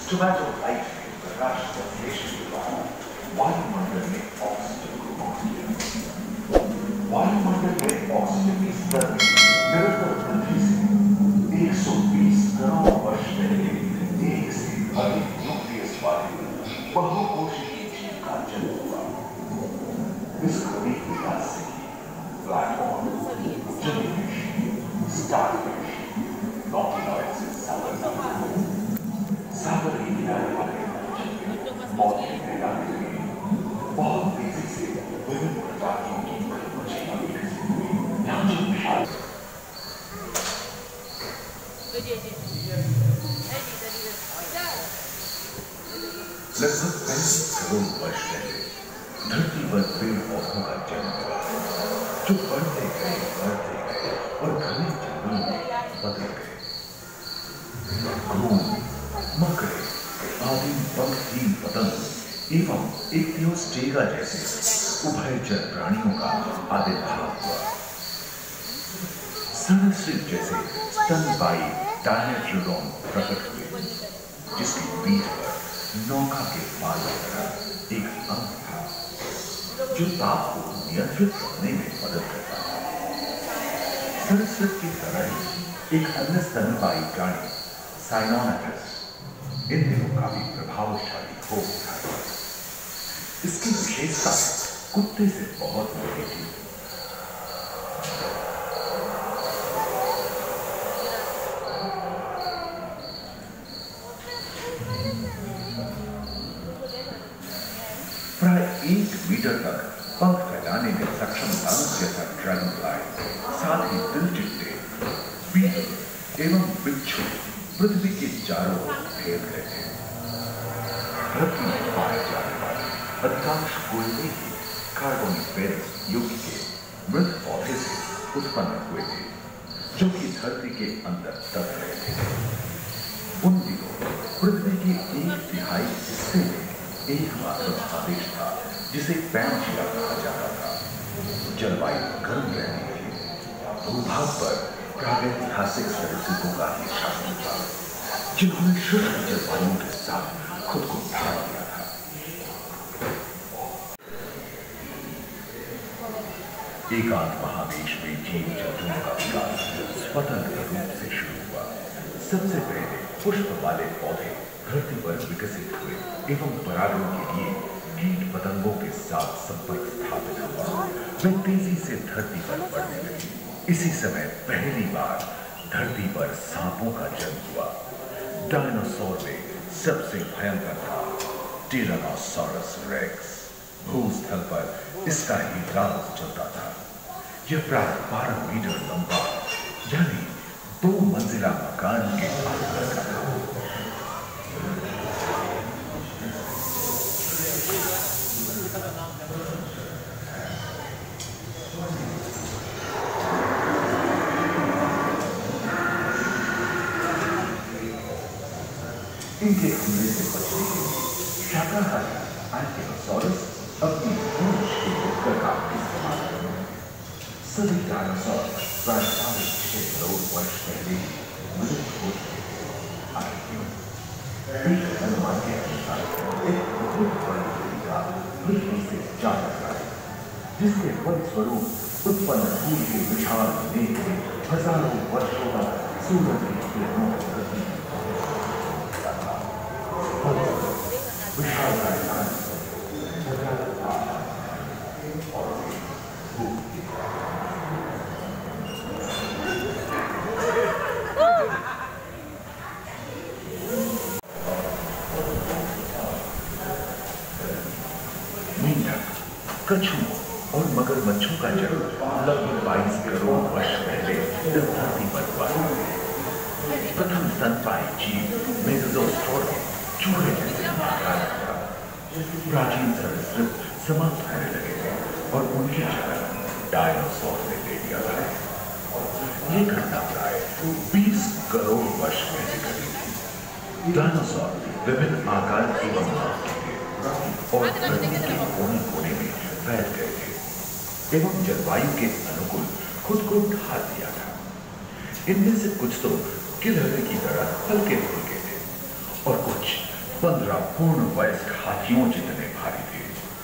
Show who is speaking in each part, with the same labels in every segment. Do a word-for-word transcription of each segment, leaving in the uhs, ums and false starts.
Speaker 1: Tomato light में प्रकाश संश्लेषण के बाद वायुमंडल में ऑक्सीजन को पहुंच गया। वायुमंडल में ऑक्सीजन की स्तर में निरंतर वृद्धि से एक सौ बीस करोड़ वर्ष पहले एक से अधिक न्यूक्लियस वाले बहुकोशिकीय जीव का जन्म हुआ। इस घड़ी के इतिहास से प्लेटफॉर्म, जेलीफिश, स्टारफिश, नॉटिलॉइड से सागर सागर के किनारे वाले मौत के मैदान में बहुत तेजी से विभिन्न प्रजातियों की मछलियां विकसित हुई। यहाँ जो विशाल लगभग पैंतीस करोड़ वर्ष पहले धरती पर पेड़ पौधों का जन्म हुआ, जो बढ़ते गए बढ़ते गए और घने जंगलों में बदल गए। घूम, मकड़े आदि पंखहीन पतंग एवं इक्तियोस्टेगा जैसे उभयचर प्राणियों का आविर्भाव हुआ। सरीसृप जैसे स्तनपायी डायनोसॉर प्रकट हुए, जिसकी पीठ पर नौका के बाल की तरह एक अंग था, जो ताप को नियंत्रित करने में मदद करता था। सरीसृप की तरह ही एक अन्य स्तनपायी प्राणी साइनोनिडस इन दिनों काफी प्रभावशाली हो उठा है। इसकी विशेषता कुत्ते से बहुत मोटी थी। प्राय एक मीटर तक पंख फैलाने में सक्षम दानव जैसा ड्रैगन फ्लाई, साथ ही दिलचिट्टे, बीटल एवं बिच्छू पृथ्वी के चारों ओर फैल रहे थे। धरती में पाए जाने वाले अधिकांश कोयले ही कार्बोनिफेरस युग के मृत पौधे से उत्पन्न हुए थे, जो कि धरती के अंदर दब रहे थे। उन दिनों पृथ्वी के एक तिहाई हिस्से में एकमात्र महादेश था, जिसे पैनजिया कहा जाता था। जलवायु गर्म रहती थी। भूभाग पर प्रागैतिहासिक सरीसृपों का ही शासन था, जिन्होंने शुष्क जलवायु के साथ खुद को ढाल दिया था। एकांत महादेश में जीव जंतुओं का विकास स्वतंत्र रूप से शुरू हुआ। सबसे पहले पुष्प वाले पौधे धरती पर विकसित हुए एवं परागण के लिए कीट पतंगों के साथ संपर्क स्थापित हुआ। वे तेजी से धरती पर बढ़ने लगी। इसी समय पहली बार धरती पर सांपों का जन्म हुआ। डायनासोर में सबसे भयंकर था टिरानोसॉरस रेक्स। भूस्थल पर इसका ही राज चलता था। यह प्राय बारह मीटर लंबा, यानी दो मंजिला मकान के आकार का था। इनके हमले से बचने के लिए शाकाहारी एंटाइलोसॉरस अपनी पूंछ के उपकर का इस्तेमाल करते हैं। सभी डायनासोर प्राय साढ़े छह करोड़ वर्ष पहले विलुप्त हो चुके थे। एक अनुमान के अनुसार एक बहुत बड़ी तरीका पृथ्वी से जा रहा है, जिसके फलस्वरूप उत्पन्न धूल के विशाल मेघ में हजारों वर्षों तक सूरज की किरणों को गति विशाल कछुओं और मगरमच्छों का जन्म लगभग बाईस करोड़ वर्ष पहले इस धरती पर हुआ। प्रथम स्तनपायी जीव मेगालोस्टोरम चूहे जैसे आकार का। प्राचीन सरीसृप समाप्त होने लगे थे और उनकी जगह डायनासोर ने ले लिया था। ये घटना प्राय बीस करोड़ वर्ष पहले घटी थी। डायनासोर विभिन्न आकार एवं नाम के थे और धरती के कोने कोने में फैल गए थे एवं जलवायु के अनुकूल खुद को ढाल दिया था। इनमें से कुछ तो गिलहरी की तरह हल्के फुल्के थे और कुछ पंद्रह पूर्ण वयस्क हाथियों जितने भारी थे।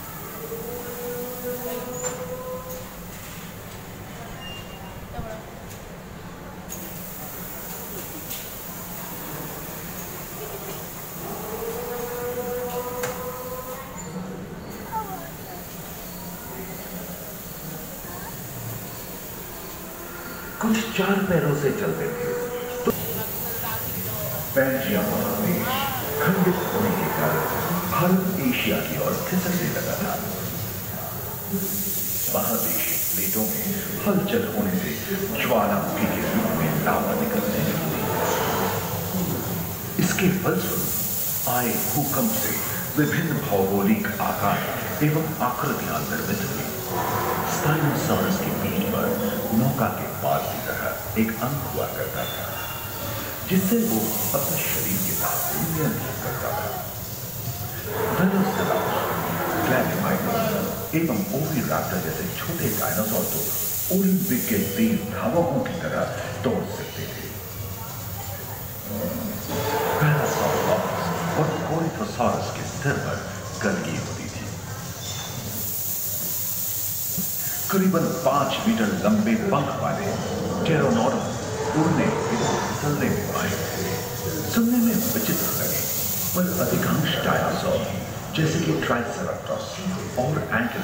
Speaker 1: कुछ चार पैरों से चलते थे तो पैंजिया महादेश खंडित होने के कारण भारत एशिया की ओर खिसकने लगा था। महादेशी प्लेटों में हलचल होने से ज्वालामुखी के रूप में लावा निकलने लगी। इसके फलस्वरूप आए भूकंप से विभिन्न भौगोलिक आकार एवं आकृतियां निर्मित हुई। स्पाइनोसॉरस की पीठ पर नौका के पाल की तरह एक अंग हुआ करता था, जिससे वो अपने शरीर के साथ नियंत्रित करता था। एवं ओविराप्टर जैसे छोटे डायनासोर तो ओलंपिक के तेज धावकों की तरह दौड़ सकते थे। पैरासाउरोपस और कोरिथोसॉरस के सिर पर गलगी होती थी। करीबन पांच मीटर लंबे पंख वाले टेरोनोडोन उड़ने एवं फिसलने में माहिर थे। सुनने में विचित्र लगे, पर अधिकांश डायनासोर जैसे कि ट्राइसेराटोप्स और एंकिलोप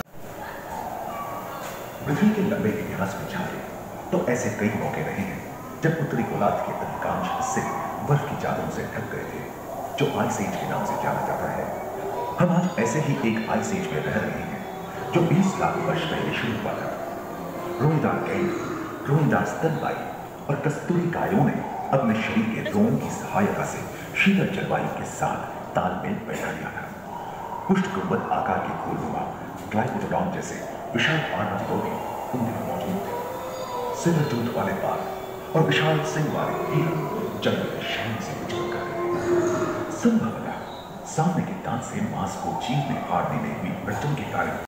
Speaker 1: पृथ्वी के लंबे इतिहास में झांके तो ऐसे कई मौके रहे हैं जब उत्तरी गोलार्ध के अधिकांश हिस्से बर्फ की चादरों से ढक गए थे, जो आइस एज के नाम से जाना जाता है। हम आज ऐसे ही एक आइस एज में रह रहे हैं जो बीस लाख वर्ष पहले शुरू हुआ था। रोईदार कैंट, रोईदार स्तनपायी और कस्तूरी गायों ने अपने शरीर के रोम की सहायता से शीतल जलवायु के साथ तालमेल बैठा लिया था। पुष्ट गुंबद आकार के खोलनुमा ग्लाइकोडोन जैसे विशाल मानव पौधे उनमें मौजूद थे। सिर दूध वाले बाल और विशाल सिंह वाले हिरण जंगल में शान से विचरण कर रहे थे। संभवतः सामने के दांत से मांस को चीरने फाड़ने में हुई मृत्यु के कारण